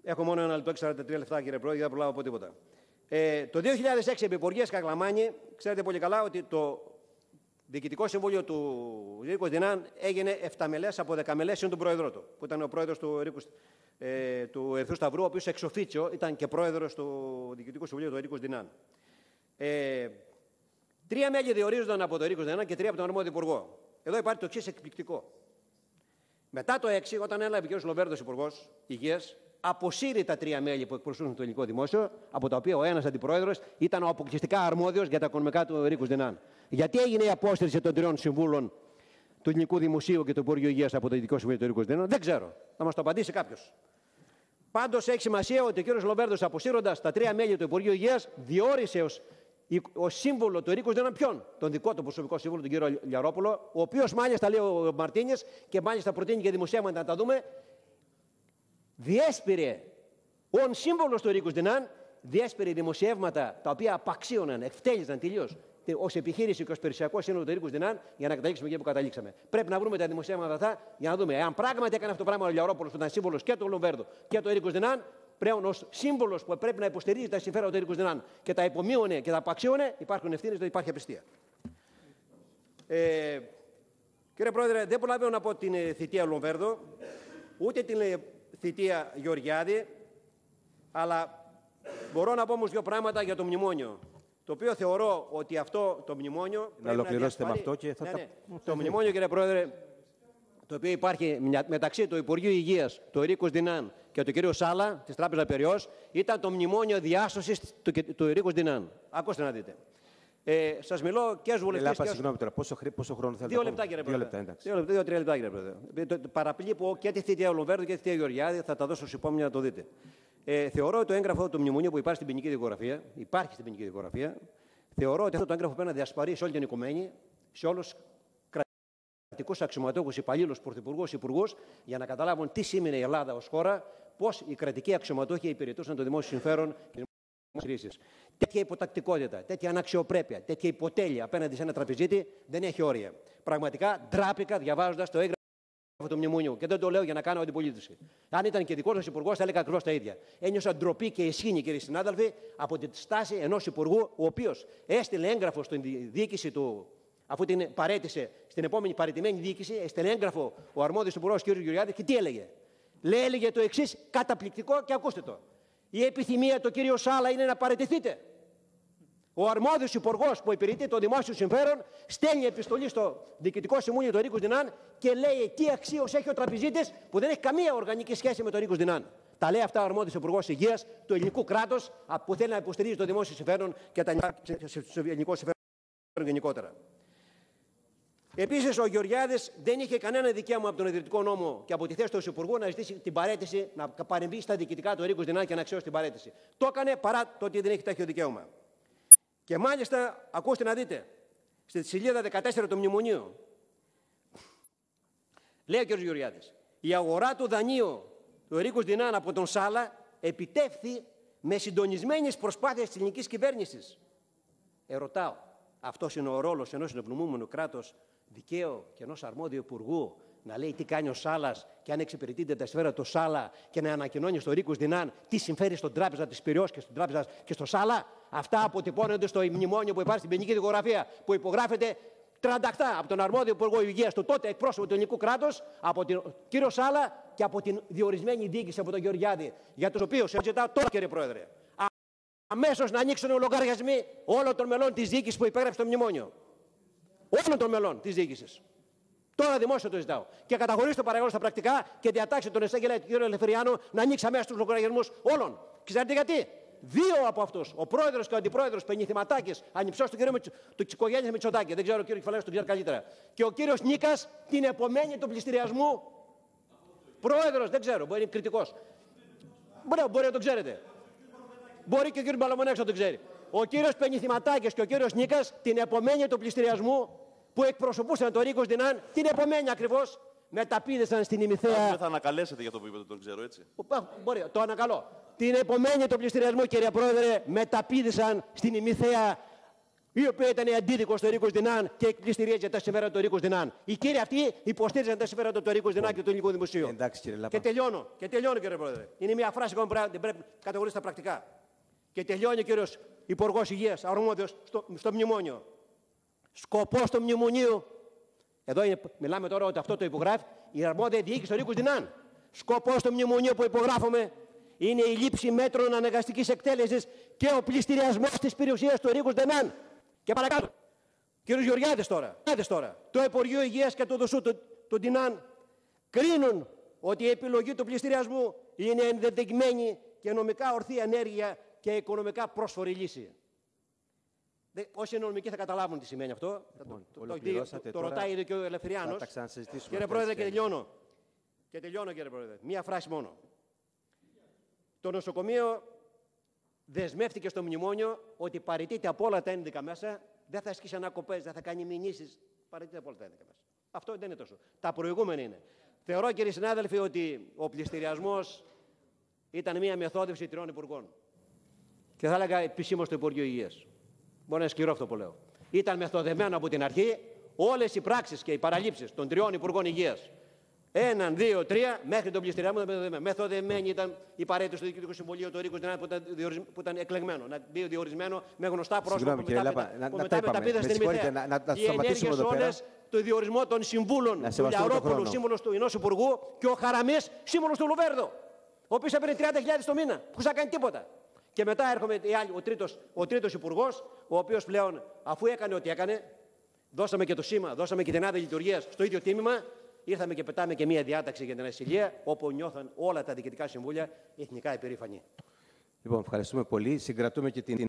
Έχω μόνο 1 λεπτό και 43 λεπτά, κύριε Πρόεδρε, δεν θα προλάβω από τίποτα. Το 2006 επί Υπουργείας Κακλαμάνη, ξέρετε πολύ καλά ότι το Διοικητικό Συμβούλιο του Νίκος Δινάν έγινε 7 μελές από 10 μελές συν τον πρόεδρό του, που ήταν ο πρόεδρος του Ερυθρού Σταυρού, ο οποίος εξ οφίτσιο ήταν και πρόεδρος του Διοικητικού Συμβουλίου του Νίκος Δινάν. 3 μέλη διορίζονταν από τον Νίκος Δινάν και 3 από τον αρμόδιο υπουργό. Εδώ υπάρχει το εξής εκπληκτικό. Μετά το 6, όταν έλαβε ο κ. Λοβέρδος Υπουργός Υγείας, αποσύρει τα 3 μέλη που εκπροσωπούν το ελληνικό δημόσιο, από τα οποία ο ένας αντιπρόεδρος ήταν ο αποκλειστικά αρμόδιος για τα οικονομικά του Νίκος Δινάν. Γιατί έγινε η απόσυρση των 3 συμβούλων του Ελληνικού Δημοσίου και του Υπουργείου Υγείας από το Διοικητικό Συμβούλιο του Νίκος Δινάν, δεν ξέρω. Θα μας το απαντήσει κάποιος. Πάντως έχει σημασία ότι ο κ. Λοβέρδος, αποσύροντας τα 3 μέλη του Υπουργείου Υγείας, διόρισε ως σύμβουλο του Νίκος Δινάν ποιον? Τον δικό του προσωπικό σύμβουλο, τον κ. Λιαρόπουλο, ο οποίος μάλιστα, λέει ο Μαρτίνιες, και μάλιστα προτείνει και δημοσιεύματα να τα δούμε, διέσπηρε ον σύμβολος του Νίκος Δινάν, διέσπηρε δημοσιεύματα τα οποία απαξίωναν, εκτέλειζαν τελείως ως επιχείρηση και ως περιουσιακό σύνολο του Νίκος Δινάν, για να καταλήξουμε εκεί που καταλήξαμε. Πρέπει να βρούμε τα δημοσιεύματα αυτά για να δούμε αν πράγματι έκανε αυτό το πράγμα ο Λιαρόπουλος, που ήταν σύμβολος και του Λοβέρδου και του Νίκος Δινάν, πλέον ως σύμβολος που πρέπει να υποστηρίζει τα συμφέροντα του Νίκος Δινάν και τα υπομείωνε και τα απαξίωνε, υπάρχουν ευθύνες, δεν υπάρχει απιστία. Κύριε Πρόεδρε, δεν προλαβαίνω να πω την θητεία Λοβέρδου, ούτε την θητεία Γεωργιάδη, αλλά μπορώ να πω όμως 2 πράγματα για το μνημόνιο. Το οποίο θεωρώ ότι αυτό το μνημόνιο. Να ολοκληρώσετε με αυτό και θα Το μνημόνιο, κύριε Πρόεδρε, το οποίο υπάρχει μεταξύ του Υπουργείου Υγείας, του Νίκος Δινάν και του κ. Σάλα, της Τράπεζας Περιός, ήταν το μνημόνιο διάσωσης του Νίκος Δινάν. Ακούστε να δείτε. Σας μιλώ και ως βουλευτής. Συγγνώμη τώρα, πόσο χρόνο θέλετε? 2 λεπτά, κύριε Πρόεδρε. 2-3 λεπτά, κύριε Πρόεδρε. Παραπλήπω και τη θητεία Λοβέρδου και τη θητεία Γεωργιάδη, θα τα δώσω στους επόμενους να το δείτε. Θεωρώ ότι το έγγραφο του μνημονίου που υπάρχει στην ποινική δικογραφία, θεωρώ ότι αυτό το έγγραφο πρέπει να διασπαρεί σε όλη την οικουμένη, σε όλους τους κρατικούς αξιωματούχους, υπαλλήλους, πρωθυπουργούς, υπουργούς, για να καταλάβουν τι σήμαινε η Ελλάδα ως χώρα, πώς οι κρατικοί αξιωματούχοι υπηρετούσαν το δημόσιο συμφέρον και τις κρίσεις. Τέτοια υποτακτικότητα, τέτοια αναξιοπρέπεια, τέτοια υποτέλεια απέναντι σε ένα τραπεζίτη δεν έχει όρια. Πραγματικά ντράπηκα διαβάζοντας το έγγραφο του μνημονίου και δεν το λέω για να κάνω αντιπολίτευση. Αν ήταν και δικός μας υπουργός, θα έλεγα ακριβώς τα ίδια. Ένιωσα ντροπή και ισχύνη, κύριοι συνάδελφοι, από τη στάση ενός υπουργού, ο οποίος έστειλε έγγραφο στην διοίκηση του, αφού την παρέτησε στην επόμενη παραιτημένη διοίκηση, έστειλε έγγραφο ο αρμόδιος υπουργός κ. Γεωργιάδη και τι έλεγε? Έλεγε το εξής καταπληκτικό και ακούστε το. Η επιθυμία του κ. Σάλα είναι να παραιτηθείτε. Ο αρμόδιος υπουργός που υπηρετεί το δημόσιο συμφέρον στέλνει επιστολή στο Διοικητικό Συμβούλιο του Νίκος Δινάν και λέει τι αξίωση έχει ο τραπεζίτης που δεν έχει καμία οργανική σχέση με τον Νίκος Δινάν. Τα λέει αυτά ο αρμόδιος υπουργός Υγείας του ελληνικού κράτους που θέλει να υποστηρίζει το δημόσιο συμφέρον και το ελληνικό συμφέρον γενικότερα. Επίσης, ο Γεωργιάδης δεν είχε κανένα δικαίωμα από τον Ιδρυτικό Νόμο και από τη θέση του ως υπουργού να ζητήσει την παραίτηση, να παρεμβεί στα διοικητικά του Νίκος Δινάν και να αξιώσει την παραίτηση. Το έκανε παρά το ότι δεν έχει τέτοιο δικαίωμα. Και μάλιστα, ακούστε να δείτε, στη σελίδα 14 του μνημονίου, λέει ο κ. Γεωργιάδης, η αγορά του δανείου του Νίκος Δινάν από τον Σάλα επιτεύχθη με συντονισμένες προσπάθειες της ελληνικής κυβέρνησης. Ερωτάω, αυτός είναι ο ρόλος ενός συνεπνούμενου κράτους δικαίου και ενός αρμόδιου υπουργού, να λέει τι κάνει ο Σάλας και αν εξυπηρετείται τα σφαίρα του Σάλα και να ανακοινώνει στο Νίκος Δινάν τι συμφέρει στον Τράπεζα της Πειραιώς και στην Τράπεζα και στο Σάλα? Αυτά αποτυπώνονται στο μνημόνιο που υπάρχει στην ποινική δικογραφία, που υπογράφεται τρανταχτά από τον αρμόδιο υπουργό Υγείας, το τότε εκπρόσωπο του ελληνικού κράτους, από τον κύριο Σάλα και από την διορισμένη διοίκηση από τον Γεωργιάδη, για τους οποίους ζητάω τώρα, κύριε Πρόεδρε, αμέσως να ανοίξουν οι λογαριασμοί όλων των μελών της διοίκησης που υπέγραψε το μνημόνιο. Όλων των μελών της διοίκησης. Τώρα δημόσιο το ζητάω. Και καταχωρήστε το παρακαλώ στα πρακτικά και διατάξτε τον εισαγγελέα του κ. Ελευθεριάνου να ανοίξει αμέσως τους λογαριασμούς όλων. Ξέρετε γιατί? 2 από αυτούς, ο πρόεδρος και ο αντιπρόεδρος Πενιθυματάκης, ανυψιός του της οικογένειας Μητσοτάκη, δεν ξέρω ο κ. Κεφαλαίος τον ξέρει καλύτερα, και ο κ. Νίκας την επομένη του πληστηριασμού πρόεδρος, δεν ξέρω, μπορεί να είναι κριτικός. Μπορεί να το ξέρετε. Μπορεί και ο κ. Μπαλαμονέξο να το ξέρει. Ο κ. Πενιθυματάκης και ο κ. Νίκας την επομένη του πληστηριασμού που εκπροσωπούσαν τον Νίκο Δινάν, την επομένη ακριβώς, μεταπήδησαν στην ημιθέα. Δεν θα ανακαλέσετε για το που είπατε, τον ξέρω έτσι. Μπορεί, το ανακαλώ. Την επομένη του πληστηριασμού, κύριε Πρόεδρε, μεταπήδησαν στην ημιθέα η οποία ήταν αντίδικο στο Ρίκος Δεινάν και εκπληστηρίαζε τα συμφέροντα του Ρίκος Δεινάν. Οι κύριοι αυτοί υποστήριζαν τα συμφέροντα του Ρίκος Δεινάν και του ελληνικού δημοσίου. Εντάξει, κύριε Λάπα. Και τελειώνω, κύριε Πρόεδρε. Είναι μια φράση που δεν πρέπει να κατηγορήσει στα πρακτικά. Και τελειώνει ο κύριος Υπουργός Υγείας, αρμόδιος στο μνημόνιο. Σκοπός του μνημονίου. Εδώ μιλάμε τώρα ότι αυτό το υπογράφει η αρμόδια διοίκηση του Ρίκους Δεινάν. Σκοπός του μνημονίου που υπογράφουμε είναι η λήψη μέτρων αναγκαστικής εκτέλεσης και ο πληστηριασμός της περιουσίας του Ρίκους Δεινάν. Και παρακάτω. Κύριος Γεωργιάδης τώρα. Το Υπουργείο Υγείας και το ΔΟΣΟΥ του Δεινάν κρίνουν ότι η επιλογή του πληστηριασμού είναι ενδεδειγμένη και νομικά ορθή ενέργεια και οικονομικά πρόσφορη λύση. Όσοι είναι νομικοί θα καταλάβουν τι σημαίνει αυτό. Το ρωτάει ήδη και ο Ελευθεριάνος. Κύριε Πρόεδρε, και τελειώνω. Κύριε Πρόεδρε. Μία φράση μόνο. Το νοσοκομείο δεσμεύτηκε στο μνημόνιο ότι παραιτείται από όλα τα ένδικα μέσα, δεν θα ασκήσει ανακοπές, δεν θα κάνει μηνύσεις. Παραιτείται από όλα τα ένδικα μέσα. Αυτό δεν είναι τόσο. Τα προηγούμενα είναι. Θεωρώ, κύριοι συνάδελφοι, ότι ο πληστηριασμός ήταν μία μεθόδευση 3 υπουργών. Και θα έλεγα επισήμως το Υπουργείο Υγείας. Μπορεί να είναι σκληρό αυτό που λέω. Ήταν μεθοδεμένο από την αρχή όλες οι πράξεις και οι παραλήψεις των 3 Υπουργών Υγείας. 1, 2, 3, μέχρι τον πληστηριασμό ήταν μεθοδεμένη. Μεθοδεμένη ήταν η παρέτηση του Διοικητικού Συμβουλίου του Ρίκους Δεινάν που ήταν εκλεγμένο. Να μπει διορισμένο με γνωστά πρόσωπα που μετά μεταπίδαν στην ημιθέα. Οι ενέργειες όλες, το διορισμό των συμβούλων του Λιαρόπουλου, σύμβουλος του Ινός Υπουργού, και ο Χαραμής, σύμβουλος του Λουβέρδο, ο οποίος έπαιρνε 30.000 το μήνα, που θα κάνει τίποτα. Και μετά έρχομαι ο τρίτος υπουργός, ο οποίος πλέον, αφού έκανε ό,τι έκανε, δώσαμε και το σήμα, δώσαμε και την άδεια λειτουργίας στο ίδιο τίμημα, ήρθαμε και πετάμε και μία διάταξη για την ασυλία, όπου νιώθαν όλα τα διοικητικά συμβούλια εθνικά υπερήφανοι. Λοιπόν, ευχαριστούμε πολύ. Συγκρατούμε και την